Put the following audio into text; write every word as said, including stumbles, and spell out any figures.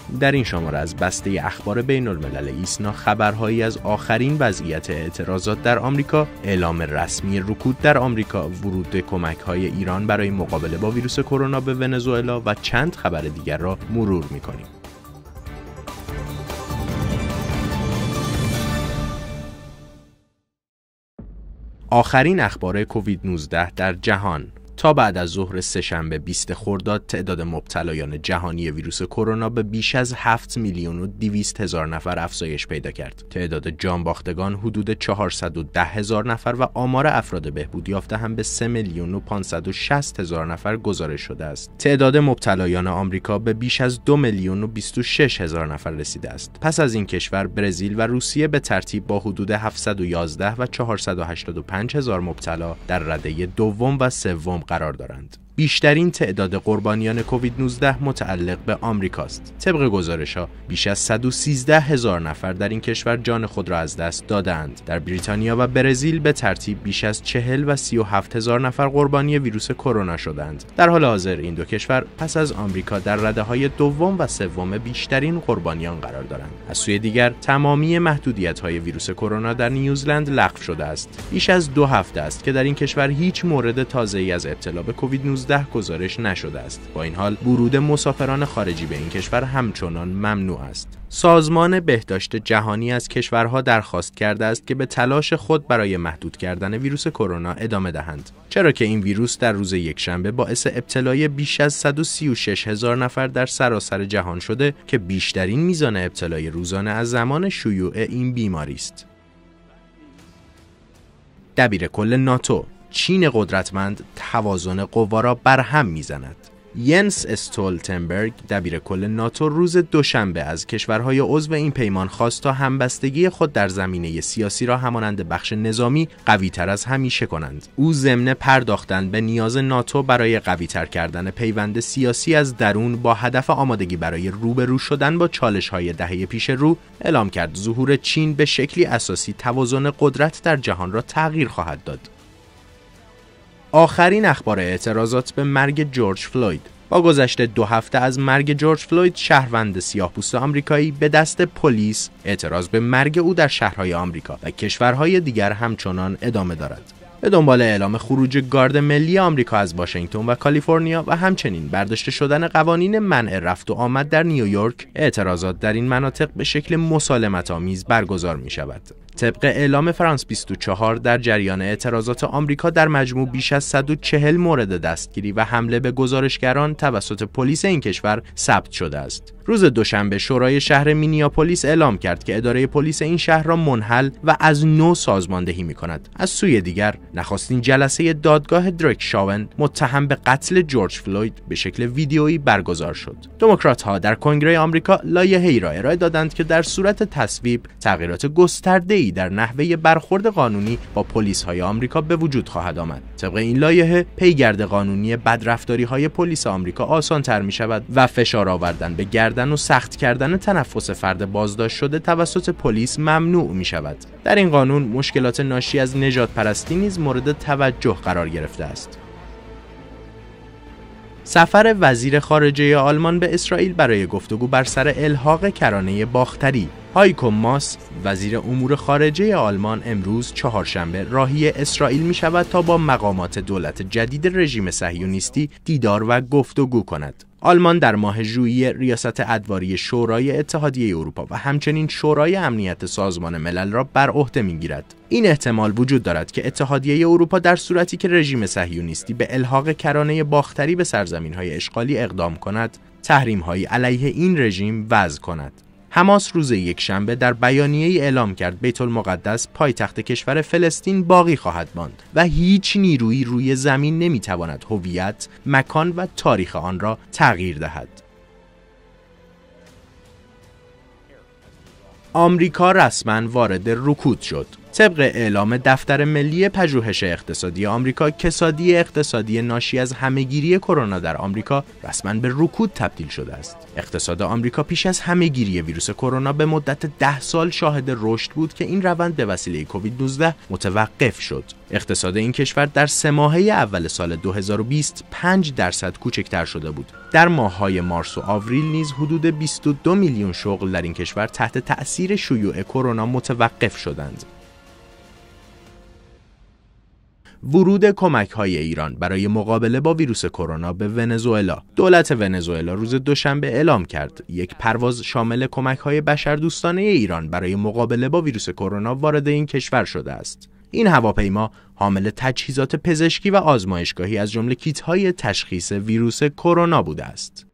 در این شماره از بسته اخبار بین الملل ایسنا خبرهایی از آخرین وضعیت اعتراضات در آمریکا، اعلام رسمی رکود در آمریکا، ورود کمک‌های ایران برای مقابله با ویروس کرونا به ونزوئلا و چند خبر دیگر را مرور می‌کنیم. آخرین اخبار کووید نوزده در جهان. تا بعد از ظهر سه‌شنبه بیست خرداد تعداد مبتلایان جهانی ویروس کرونا به بیش از هفت میلیون و دویست هزار نفر افزایش پیدا کرد. تعداد جانباختگان حدود چهارصد و ده هزار نفر و آمار افراد بهبود یافته هم به سه میلیون و پانصد و شصت هزار نفر گزارش شده است. تعداد مبتلایان آمریکا به بیش از دو میلیون و بیست و شش هزار نفر رسیده است. پس از این کشور برزیل و روسیه به ترتیب با حدود هفتصد و یازده و چهارصد و هشتاد و پنج هزار مبتلا در رده دوم و سوم قرار دارند. بیشترین تعداد قربانیان کووید نوزده متعلق به آمریکاست. طبق گزارش‌ها بیش از صد و سیزده هزار نفر در این کشور جان خود را از دست دادند. در بریتانیا و برزیل به ترتیب بیش از چهل و سی و هفت هزار نفر قربانی ویروس کرونا شدند. در حال حاضر این دو کشور پس از آمریکا در رده‌های دوم و سوم بیشترین قربانیان قرار دارند. از سوی دیگر تمامی محدودیت‌های ویروس کرونا در نیوزلند لغو شده است. بیش از دو هفته است که در این کشور هیچ مورد تازه‌ای از ابتلا به کووید نوزده گزارش نشده است. با این حال ورود مسافران خارجی به این کشور همچنان ممنوع است. سازمان بهداشت جهانی از کشورها درخواست کرده است که به تلاش خود برای محدود کردن ویروس کرونا ادامه دهند، چرا که این ویروس در روز یکشنبه باعث ابتلای بیش از صد و سی و شش هزار نفر در سراسر جهان شده که بیشترین میزان ابتلای روزانه از زمان شیوع این بیماری است. دبیرکل ناتو: چین قدرتمند توازن قوا را برهم میزند. ینس استولتنبرگ دبیرکل ناتو روز دوشنبه از کشورهای عضو این پیمان خواست تا همبستگی خود در زمینه سیاسی را همانند بخش نظامی قوی‌تر از همیشه کنند. او ضمن پرداختن به نیاز ناتو برای قوی‌تر کردن پیوند سیاسی از درون با هدف آمادگی برای روبرو شدن با چالش‌های دهه پیش رو، اعلام کرد ظهور چین به شکلی اساسی توازن قدرت در جهان را تغییر خواهد داد. آخرین اخبار اعتراضات به مرگ جورج فلوید. با گذشت دو هفته از مرگ جورج فلوید، شهروند سیاه‌پوست آمریکایی، به دست پلیس اعتراض به مرگ او در شهرهای آمریکا و کشورهای دیگر همچنان ادامه دارد. به دنبال اعلام خروج گارد ملی آمریکا از واشنگتن و کالیفرنیا و همچنین برداشته شدن قوانین منع رفت و آمد در نیویورک، اعتراضات در این مناطق به شکل مسالمت‌آمیز برگزار می‌شود. طبق اعلام فرانس بیست و چهار، در جریان اعتراضات آمریکا در مجموع بیش از صد و چهل مورد دستگیری و حمله به گزارشگران توسط پلیس این کشور ثبت شده است. روز دوشنبه شورای شهر مینیاپولیس اعلام کرد که اداره پلیس این شهر را منحل و از نو سازماندهی می‌کند. از سوی دیگر، نخستین جلسه دادگاه دریک شاون متهم به قتل جورج فلوید به شکل ویدیویی برگزار شد. دموکرات‌ها در کنگره آمریکا لایحه‌ای را ارائه دادند که در صورت تصویب تغییرات گسترده‌ای در نحوه برخورد قانونی با پلیس‌های آمریکا به وجود خواهد آمد. طبق این لایحه، پیگرد قانونی بدرفتاری‌های پلیس آمریکا آسان‌تر می‌شود و فشار آوردن به گردن و سخت کردن تنفس فرد بازداشت شده توسط پلیس ممنوع می‌شود. در این قانون مشکلات ناشی از نژاد پرستی نیز مورد توجه قرار گرفته است. سفر وزیر خارجه آلمان به اسرائیل برای گفتگو بر سر الحاق کرانه باختری. هایکو ماس، وزیر امور خارجه آلمان، امروز چهارشنبه راهی اسرائیل می شود تا با مقامات دولت جدید رژیم صهیونیستی دیدار و گفتگو کند. آلمان در ماه ژوئیه ریاست ادواری شورای اتحادیه اروپا و همچنین شورای امنیت سازمان ملل را بر عهده می‌گیرد. این احتمال وجود دارد که اتحادیه اروپا در صورتی که رژیم صهیونیستی به الحاق کرانه باختری به سرزمین‌های اشغالی اقدام کند، تحریم‌هایی علیه این رژیم وضع کند. حماس روز یکشنبه در بیانیه‌ای اعلام کرد بیت المقدس پایتخت کشور فلسطین باقی خواهد ماند و هیچ نیرویی روی زمین نمی‌تواند هویت، مکان و تاریخ آن را تغییر دهد. آمریکا رسما وارد رکود شد. طبق اعلام دفتر ملی پژوهش اقتصادی آمریکا، کسادی اقتصادی ناشی از همهگیری کرونا در آمریکا رسما به رکود تبدیل شده است. اقتصاد آمریکا پیش از همهگیری ویروس کرونا به مدت ده سال شاهد رشد بود که این روند به وسیله کووید نوزده متوقف شد. اقتصاد این کشور در سه ماهه اول سال دو هزار و بیست پنج درصد کوچکتر شده بود. در ماه‌های مارس و آوریل نیز حدود بیست و دو میلیون شغل در این کشور تحت تأثیر شیوع کرونا متوقف شدند. ورود کمک‌های ایران برای مقابله با ویروس کرونا به ونزوئلا. دولت ونزوئلا روز دوشنبه اعلام کرد یک پرواز شامل کمک‌های بشردوستانه ایران برای مقابله با ویروس کرونا وارد این کشور شده است. این هواپیما حامل تجهیزات پزشکی و آزمایشگاهی از جمله کیت‌های تشخیص ویروس کرونا بوده است.